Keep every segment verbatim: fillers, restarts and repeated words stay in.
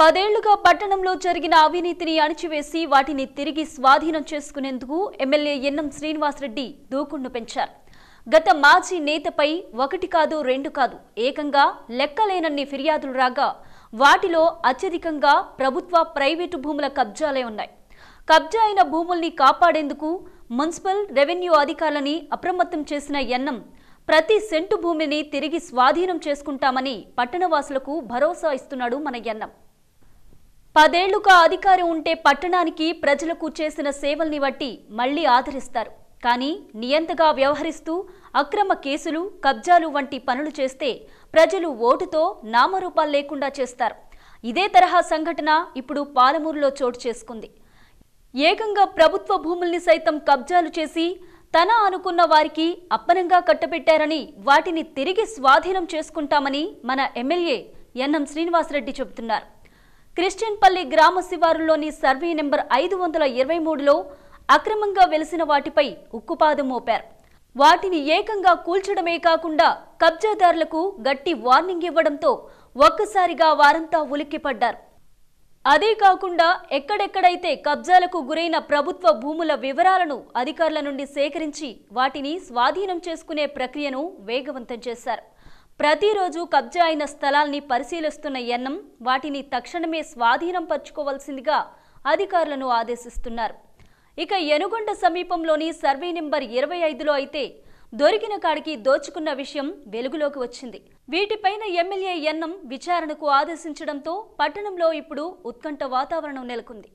పదేళ్లుగా పట్టణంలో జరిగిన అవినీతిని అణిచివేసి వాటిని తిరిగి స్వాధీనం చేసుకునేందుకు ఎమ్మెల్యే ఎన్నం శ్రీనివాసరెడ్డి దూకుడును పెంచారు. గత మాజీ నేతపై ఒకటి కాదు రెండు కాదు ఏకంగా లెక్కలేనన్ని ఫిర్యాదులు రాగా వాటిలో అత్యధికంగా ప్రభుత్వ ప్రైవేటు భూముల కబ్జాలే ఉన్నాయి. కబ్జా అయిన భూముల్ని కాపాడేందుకు మున్సిపల్ రెవెన్యూ అధికారులని అప్రమత్తం చేసిన ఎన్నం ప్రతి సెంటు భూమిని తిరిగి స్వాధీనం చేసుకుంటామని పట్టణవాసులకు భరోసా ఇస్తున్నాడు మన ఎన్నం. పదేళ్లుగా అధికారం ఉంటే పట్టణానికి ప్రజలకు చేసిన సేవల్ని బట్టి మళ్లీ ఆదరిస్తారు. కానీ నియంతగా వ్యవహరిస్తూ అక్రమ కేసులు కబ్జాలు వంటి పనులు చేస్తే ప్రజలు ఓటుతో నామరూపాలు లేకుండా చేస్తారు. ఇదే తరహా సంఘటన ఇప్పుడు పాలమూరులో చోటు చేసుకుంది. ఏకంగా ప్రభుత్వ భూముల్ని సైతం కబ్జాలు చేసి తన అనుకున్న వారికి అప్పనంగా కట్టబెట్టారని వాటిని తిరిగి స్వాధీనం చేసుకుంటామని మన ఎమ్మెల్యే ఎన్నం శ్రీనివాసరెడ్డి చెబుతున్నారు. క్రిస్టియన్పల్లి గ్రామ శివారులోని సర్వే నెంబర్ ఐదు వందల ఇరవై మూడులో అక్రమంగా వెలిసిన వాటిపై ఉక్కుపాదం మోపారు. వాటిని ఏకంగా కూల్చడమే కాకుండా కబ్జాదారులకు గట్టి వార్నింగ్ ఇవ్వడంతో ఒక్కసారిగా వారంతా ఉలిక్కిపడ్డారు. అదే కాకుండా ఎక్కడెక్కడైతే కబ్జాలకు గురైన ప్రభుత్వ భూముల వివరాలను అధికారుల నుండి సేకరించి వాటిని స్వాధీనం చేసుకునే ప్రక్రియను వేగవంతం చేశారు. ప్రతిరోజు కబ్జా అయిన స్థలాల్ని పరిశీలిస్తున్న ఎన్నం వాటిని తక్షణమే స్వాధీనం పరచుకోవాల్సిందిగా అధికారులను ఆదేశిస్తున్నారు. ఇక ఎనుగొండ సమీపంలోని సర్వే నెంబర్ ఇరవై ఐదులో అయితే దొరికిన కాడికి దోచుకున్న విషయం వెలుగులోకి వచ్చింది. వీటిపైన ఎమ్మెల్యే ఎన్నం విచారణకు ఆదేశించడంతో పట్టణంలో ఇప్పుడు ఉత్కంఠ వాతావరణం నెలకొంది.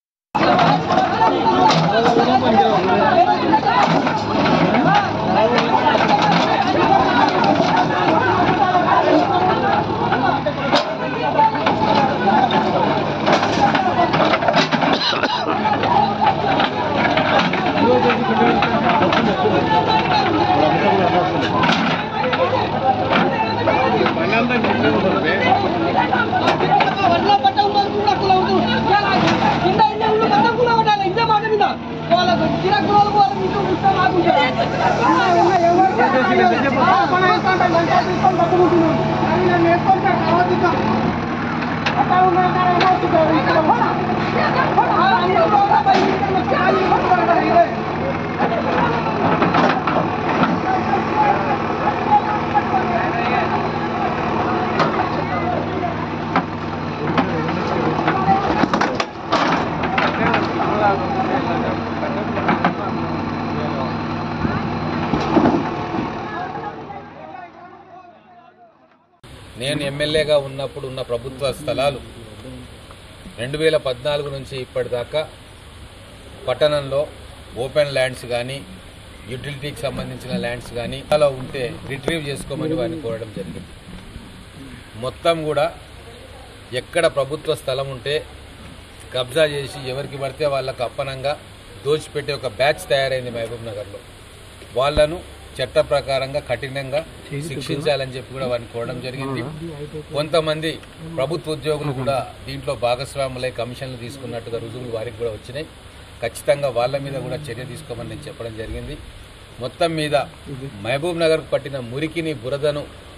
నేను ఎమ్మెల్యేగా ఉన్నప్పుడు ఉన్న ప్రభుత్వ స్థలాలు రెండు వేల పద్నాలుగు నుంచి ఇప్పటిదాకా పట్టణంలో ఓపెన్ ల్యాండ్స్ కానీ యూటిలిటీకి సంబంధించిన ల్యాండ్స్ కానీ అలా ఉంటే రిట్రీవ్ చేసుకోమని వారిని కోరడం జరిగింది. మొత్తం కూడా ఎక్కడ ప్రభుత్వ స్థలం ఉంటే కబ్జా చేసి ఎవరికి పడితే వాళ్ళకు అప్పనంగా దోచిపెట్టే ఒక బ్యాచ్ తయారైంది మహబూబ్ నగర్లో. వాళ్లను చట్ట ప్రకారంగా కఠినంగా శిక్షించాలని చెప్పి కూడా వారిని కోరడం జరిగింది. కొంతమంది ప్రభుత్వ ఉద్యోగులు కూడా దీంట్లో భాగస్వాములై కమిషన్లు తీసుకున్నట్టుగా రుజువులు వారికి కూడా వచ్చినాయి. ఖచ్చితంగా వాళ్ళ మీద కూడా చర్య తీసుకోమని నేను చెప్పడం జరిగింది. మొత్తం మీద మహబూబ్ నగర్కు పట్టిన మురికిని బురదను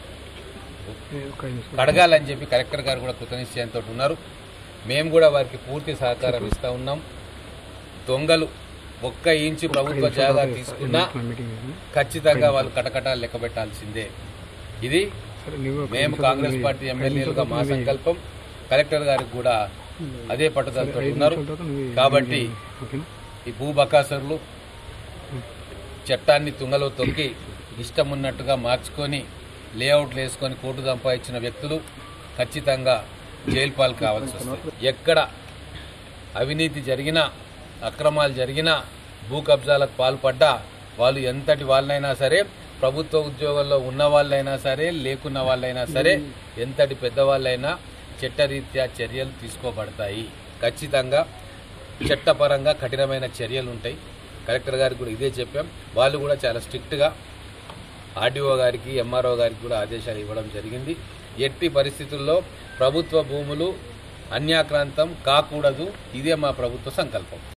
కడగాలని చెప్పి కలెక్టర్ గారు కూడా కృతనిశ్చయంతో ఉన్నారు. మేము కూడా వారికి పూర్తి సహకారం ఇస్తూ ఉన్నాం. దొంగలు ఒక్క ఇంచు ప్రభుత్వ జాగా తీసుకున్నా ఖచ్చితంగా వాళ్ళు కటకటాలు లెక్క పెట్టాల్సిందే. ఇది మేము కాంగ్రెస్ పార్టీ ఎమ్మెల్యేలుగా మా సంకల్పం. కలెక్టర్ గారికి కూడా అదే పట్టుదలతో ఉన్నారు. కాబట్టి ఈ భూ బకాసురులు చట్టాన్ని తుంగలో తొక్కి ఇష్టం ఉన్నట్టుగా మార్చుకొని లేఅవుట్లు వేసుకొని కోర్టు సంపాదించిన వ్యక్తులు ఖచ్చితంగా జైలు పాలు కావాల్సి వస్తుంది. ఎక్కడ అవినీతి జరిగినా అక్రమాలు జరిగినా భూ కబ్జాలకు పాల్పడ్డా వాళ్ళు ఎంతటి వాళ్ళైనా సరే, ప్రభుత్వ ఉద్యోగాల్లో ఉన్న వాళ్ళైనా సరే లేకున్న వాళ్ళైనా సరే, ఎంతటి పెద్దవాళ్ళైనా చట్టరీత్యా చర్యలు తీసుకోబడతాయి. ఖచ్చితంగా చట్టపరంగా కఠినమైన చర్యలు ఉంటాయి. కలెక్టర్ గారికి కూడా ఇదే చెప్పాం. వాళ్ళు కూడా చాలా స్ట్రిక్ట్గా ఆర్డీఓ గారికి ఎంఆర్ఓ గారికి కూడా ఆదేశాలు ఇవ్వడం జరిగింది. ఎట్టి పరిస్థితుల్లో ప్రభుత్వ భూములు అన్యాక్రాంతం కాకూడదు. ఇదే మా ప్రభుత్వ సంకల్పం.